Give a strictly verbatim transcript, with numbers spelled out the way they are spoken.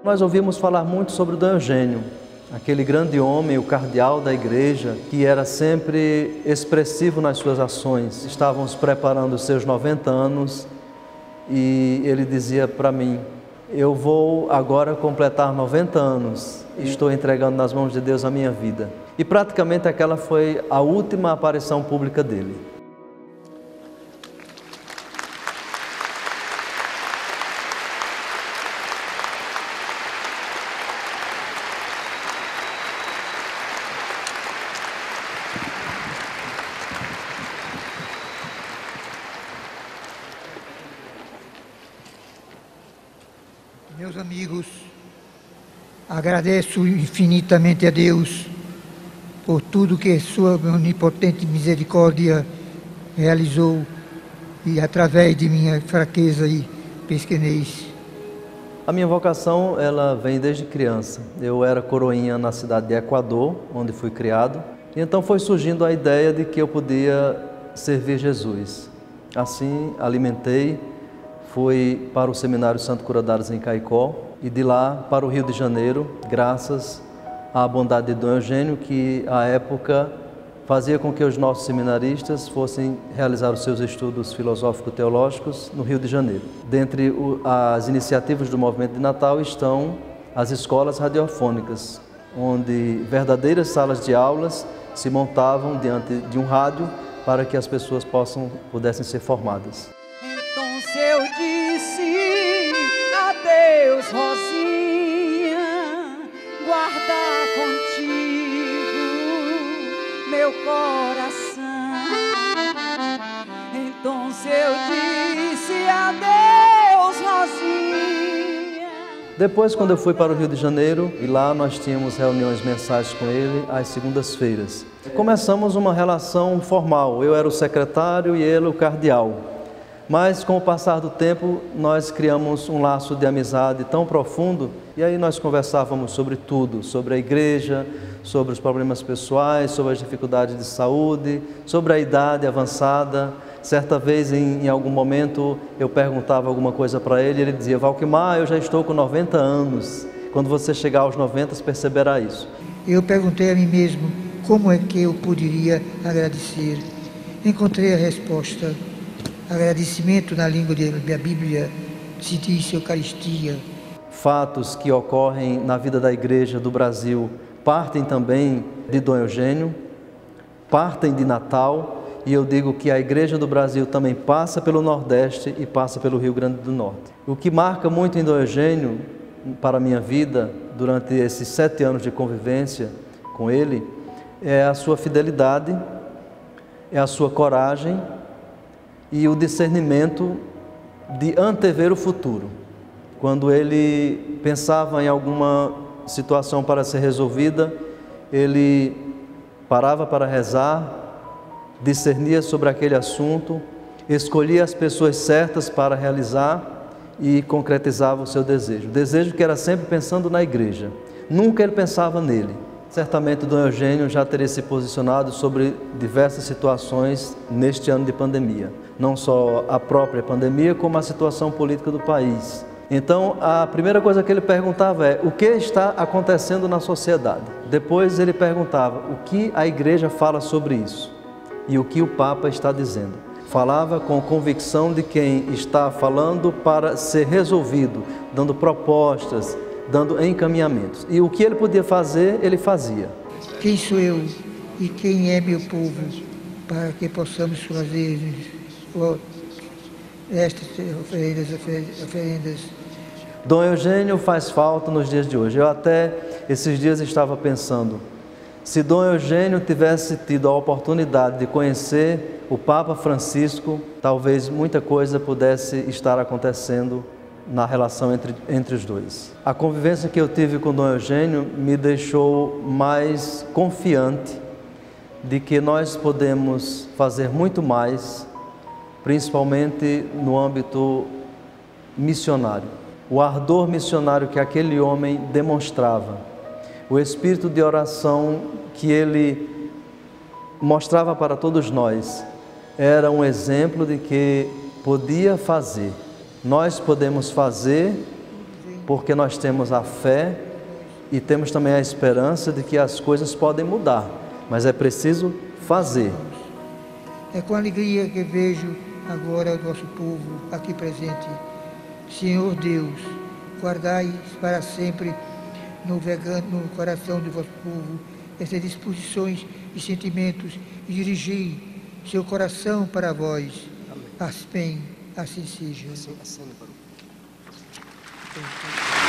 Nós ouvimos falar muito sobre Dom Eugênio, aquele grande homem, o cardeal da igreja, que era sempre expressivo nas suas ações. Estávamos preparando os seus noventa anos e ele dizia para mim: eu vou agora completar noventa anos, estou entregando nas mãos de Deus a minha vida. E praticamente aquela foi a última aparição pública dele. Meus amigos, agradeço infinitamente a Deus por tudo que sua onipotente misericórdia realizou e através de minha fraqueza e pequenez. A minha vocação, ela vem desde criança. Eu era coroinha na cidade de Equador, onde fui criado, e então foi surgindo a ideia de que eu podia servir Jesus. Assim, alimentei, fui para o Seminário Santo Curadares em Caicó e de lá para o Rio de Janeiro, graças à bondade de Dom Eugênio, que à época fazia com que os nossos seminaristas fossem realizar os seus estudos filosófico-teológicos no Rio de Janeiro. Dentre as iniciativas do Movimento de Natal estão as escolas radiofônicas, onde verdadeiras salas de aulas se montavam diante de um rádio para que as pessoas possam, pudessem ser formadas. Então eu disse adeus, Rosinha, guardar contigo meu coração. Então eu disse adeus, Rosinha. Depois, quando eu fui para o Rio de Janeiro, e lá nós tínhamos reuniões mensais com ele às segundas-feiras. Começamos uma relação formal, eu era o secretário e ele o cardeal. Mas com o passar do tempo nós criamos um laço de amizade tão profundo e aí nós conversávamos sobre tudo, sobre a igreja, sobre os problemas pessoais, sobre as dificuldades de saúde, sobre a idade avançada. Certa vez, em, em algum momento, eu perguntava alguma coisa para ele e ele dizia: Valquimar, eu já estou com noventa anos. Quando você chegar aos noventa, perceberá isso. Eu perguntei a mim mesmo como é que eu poderia agradecer. Encontrei a resposta. Agradecimento na língua da Bíblia se diz Eucaristia. Fatos que ocorrem na vida da igreja do Brasil partem também de Dom Eugênio, partem de Natal, e eu digo que a igreja do Brasil também passa pelo Nordeste e passa pelo Rio Grande do Norte. O que marca muito em Dom Eugênio para a minha vida, durante esses sete anos de convivência com ele, é a sua fidelidade, é a sua coragem e o discernimento de antever o futuro. Quando ele pensava em alguma situação para ser resolvida, ele parava para rezar, discernia sobre aquele assunto, escolhia as pessoas certas para realizar e concretizava o seu desejo. Desejo que era sempre pensando na igreja. Nunca ele pensava nele. Certamente Dom Eugênio já teria se posicionado sobre diversas situações neste ano de pandemia. Não só a própria pandemia, como a situação política do país. Então, a primeira coisa que ele perguntava é: o que está acontecendo na sociedade? Depois ele perguntava: o que a igreja fala sobre isso? E o que o Papa está dizendo? Falava com convicção de quem está falando para ser resolvido, dando propostas, dando encaminhamentos. E o que ele podia fazer, ele fazia. Quem sou eu e quem é meu povo para que possamos fazer estas oferendas, oferendas. Dom Eugênio faz falta nos dias de hoje. Eu até esses dias estava pensando, se Dom Eugênio tivesse tido a oportunidade de conhecer o Papa Francisco, talvez muita coisa pudesse estar acontecendo na relação entre, entre os dois. A convivência que eu tive com Dom Eugênio me deixou mais confiante de que nós podemos fazer muito mais, principalmente no âmbito missionário. O ardor missionário que aquele homem demonstrava, o espírito de oração que ele mostrava para todos nós, era um exemplo de que podia fazer. Nós podemos fazer porque nós temos a fé e temos também a esperança de que as coisas podem mudar, mas é preciso fazer. É com alegria que vejo agora o nosso povo aqui presente. Senhor Deus, guardai para sempre no, vegano, no coração do vosso povo essas disposições e sentimentos e dirigi seu coração para vós. Amém. Assim, assim seja. Assim, assim,